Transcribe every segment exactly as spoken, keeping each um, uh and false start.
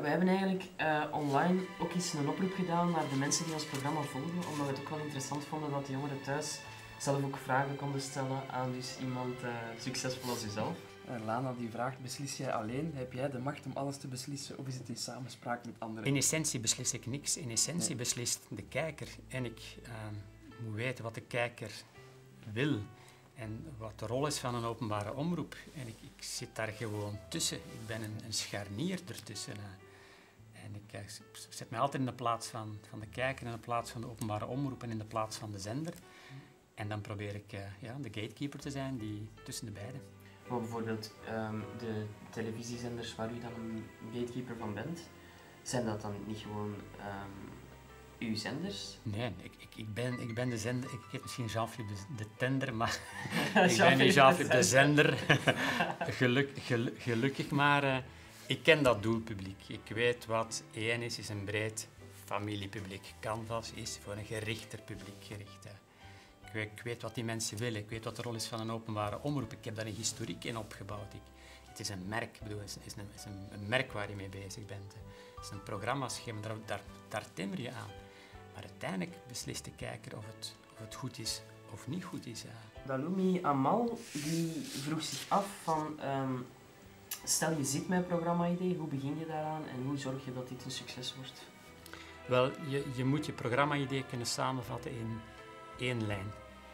we hebben eigenlijk uh, online ook eens een oproep gedaan naar de mensen die ons programma volgen, omdat we het ook wel interessant vonden dat de jongeren thuis zelf ook vragen konden stellen aan dus iemand uh, succesvol als jezelf. Uh, Lana die vraagt, beslis jij alleen? Heb jij de macht om alles te beslissen of is het in samenspraak met anderen? In essentie beslis ik niks. In essentie nee. beslist de kijker. En ik uh, moet weten wat de kijker wil. En wat de rol is van een openbare omroep. En ik, ik zit daar gewoon tussen. Ik ben een, een scharnier ertussen. En ik, ik zet mij altijd in de plaats van, van de kijker, in de plaats van de openbare omroep en in de plaats van de zender. En dan probeer ik uh, ja, de gatekeeper te zijn die tussen de beiden. Maar bijvoorbeeld um, de televisiezenders waar u dan een gatekeeper van bent, zijn dat dan niet gewoon um, uw zenders? Nee, ik, ik, ik, ben, ik ben de zender. Ik heb misschien Jean-Philippe de, de tender, maar ik ben niet Jean-Philippe de zender. Geluk, gel, gelukkig, maar uh, ik ken dat doelpubliek. Ik weet wat E N is, is een breed familiepubliek. Canvas is voor een gerichter publiek gericht. Hè. Ik weet, ik weet wat die mensen willen, ik weet wat de rol is van een openbare omroep. Ik heb daar een historiek in opgebouwd. Ik, het is een merk, ik bedoel, het is, een, is een, een merk waar je mee bezig bent. Het is een programmaschema, daar, daar, daar timmer je aan. Maar uiteindelijk beslist de kijker of het, of het goed is of niet goed is. Ja. Daloumi Amal die vroeg zich af van, um, stel je ziet mijn programma-idee, hoe begin je daaraan en hoe zorg je dat dit een succes wordt? Wel, je, je moet je programma-idee kunnen samenvatten in één lijn.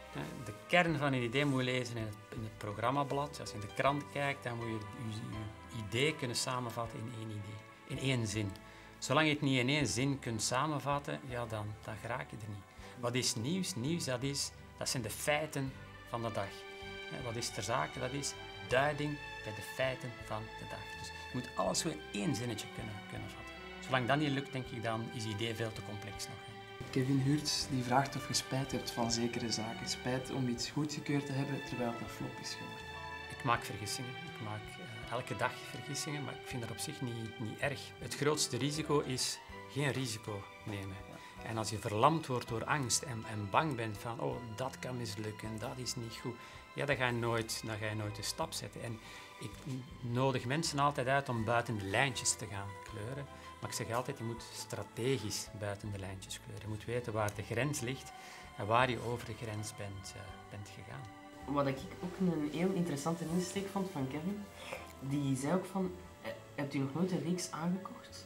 De kern van een idee moet je lezen in het, in het programmablad. Als je in de krant kijkt, dan moet je je, je idee kunnen samenvatten in één idee, in één zin. Zolang je het niet in één zin kunt samenvatten, ja, dan, dan geraak je er niet. Wat is nieuws? Nieuws, dat, is, dat zijn de feiten van de dag. Wat is ter zake? Dat is duiding bij de feiten van de dag. Dus je moet alles zo in één zinnetje kunnen, kunnen vatten. Zolang dat niet lukt, denk ik, dan is het idee veel te complex nog. Kevin Huurts die vraagt of je spijt hebt van zekere zaken. Spijt om iets goedgekeurd te hebben terwijl het een flop is geworden. Ik maak vergissingen. Ik maak uh, elke dag vergissingen, maar ik vind dat op zich niet, niet erg. Het grootste risico is geen risico nemen. En als je verlamd wordt door angst en, en bang bent van oh, dat kan mislukken, dat is niet goed, ja, dan ga je nooit, dan ga je nooit een stap zetten. En ik nodig mensen altijd uit om buiten de lijntjes te gaan kleuren. Maar ik zeg altijd, je moet strategisch buiten de lijntjes kleuren. Je moet weten waar de grens ligt en waar je over de grens bent, uh, bent gegaan. Wat ik ook een heel interessante insteek vond van Kevin, die zei ook van, hebt u nog nooit een reeks aangekocht?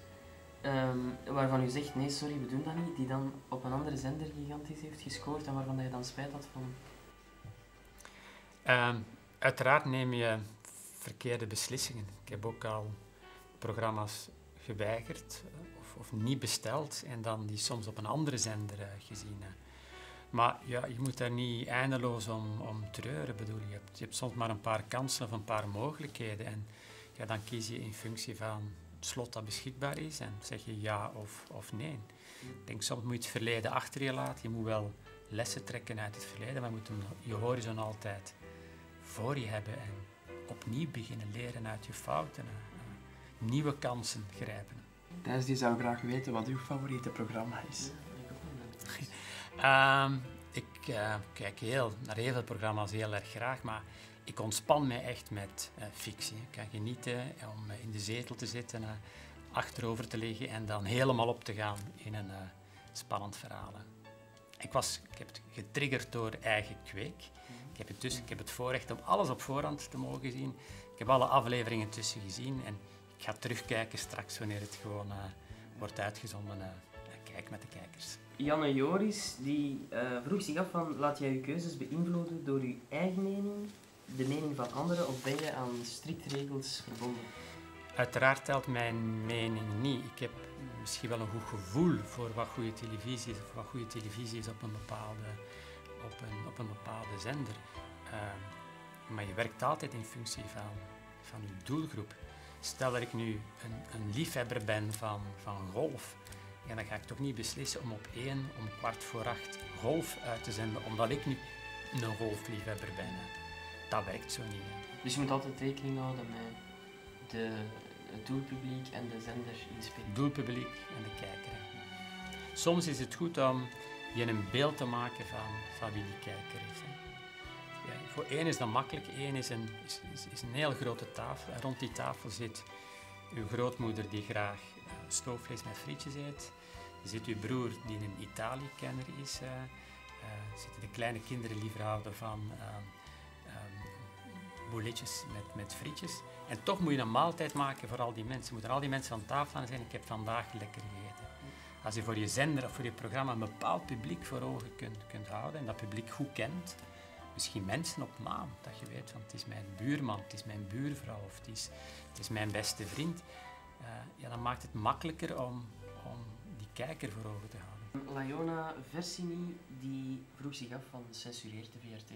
Um, waarvan u zegt, nee sorry, we doen dat niet, die dan op een andere zender gigantisch heeft gescoord en waarvan je dan spijt had van? Uh, uiteraard neem je verkeerde beslissingen. Ik heb ook al programma's geweigerd of, of niet besteld en dan die soms op een andere zender uh, gezien. Uh. Maar ja, je moet daar niet eindeloos om, om treuren. Bedoel, je, hebt, je hebt soms maar een paar kansen of een paar mogelijkheden en ja, dan kies je in functie van het slot dat beschikbaar is en zeg je ja of, of nee. Ik denk soms moet je het verleden achter je laten. Je moet wel lessen trekken uit het verleden, maar je moet je horizon altijd voor je hebben en opnieuw beginnen leren uit je fouten. Uh, nieuwe kansen grijpen. Thijs die zou graag weten wat uw favoriete programma is. Ja, um, ik uh, kijk heel, naar heel veel programma's heel erg graag, maar ik ontspan mij echt met uh, fictie. Ik kan genieten om uh, in de zetel te zitten, uh, achterover te liggen en dan helemaal op te gaan in een uh, spannend verhaal. Ik, was, ik heb het getriggerd door eigen kweek. Ik heb, het dus, ik heb het voorrecht om alles op voorhand te mogen zien. Ik heb alle afleveringen tussen gezien en ik ga terugkijken straks wanneer het gewoon uh, wordt uitgezonden. Uh, kijk met de kijkers. Janne Joris die, uh, vroeg zich af van, laat jij je keuzes beïnvloeden door je eigen mening, de mening van anderen of ben je aan strikte regels verbonden? Uiteraard telt mijn mening niet. Ik heb misschien wel een goed gevoel voor wat goede televisie is of wat goede televisie is op een bepaalde, op een, op een bepaalde zender. Uh, maar je werkt altijd in functie van, van je doelgroep. Stel dat ik nu een, een liefhebber ben van, van golf, ja, dan ga ik toch niet beslissen om op één, om kwart voor acht golf uit te zenden, omdat ik nu een golfliefhebber ben. Dat werkt zo niet. Dus je moet altijd rekening houden met de, het doelpubliek en de zender inspelen. Doelpubliek en de kijker. Soms is het goed om je een beeld te maken van, van wie die kijker is. Hè. Ja, voor één is dat makkelijk. Eén is een, is, is, is een heel grote tafel. En rond die tafel zit uw grootmoeder die graag uh, stoofvlees met frietjes eet. Je ziet uw broer die een Italië-kenner is. Uh, uh, zitten de kleine kinderen liever houden van uh, um, bouletjes met, met frietjes. En toch moet je een maaltijd maken voor al die mensen. Moeten al die mensen aan tafel aan zijn. Ik heb vandaag lekker gegeten. Als je voor je zender of voor je programma een bepaald publiek voor ogen kunt, kunt houden en dat publiek goed kent, misschien mensen op naam, dat je weet van het is mijn buurman, het is mijn buurvrouw of het is, het is mijn beste vriend, uh, ja, dan maakt het makkelijker om, om die kijker voor ogen te houden. Laiona Versini die vroeg zich af van censureert de V R T?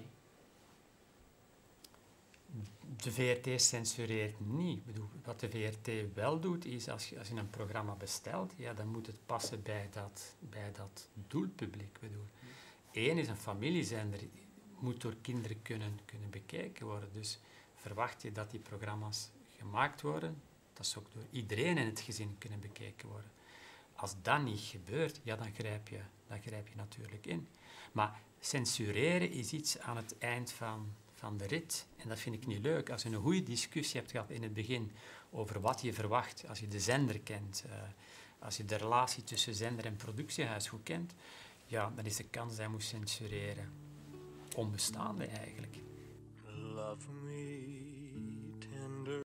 De V R T censureert niet. Ik bedoel, wat de V R T wel doet, is als je, als je een programma bestelt, ja, dan moet het passen bij dat, bij dat doelpubliek. Ik bedoel, Eén is een familiezender, moet door kinderen kunnen, kunnen bekeken worden. Dus verwacht je dat die programma's gemaakt worden, dat ze ook door iedereen in het gezin kunnen bekeken worden. Als dat niet gebeurt, ja, dan grijp je, dan grijp je natuurlijk in. Maar censureren is iets aan het eind van, van de rit. En dat vind ik niet leuk. Als je een goede discussie hebt gehad in het begin over wat je verwacht, als je de zender kent, uh, als je de relatie tussen zender en productiehuis goed kent, ja, dan is de kans dat hij moet censureren onbestaande eigenlijk. Love me.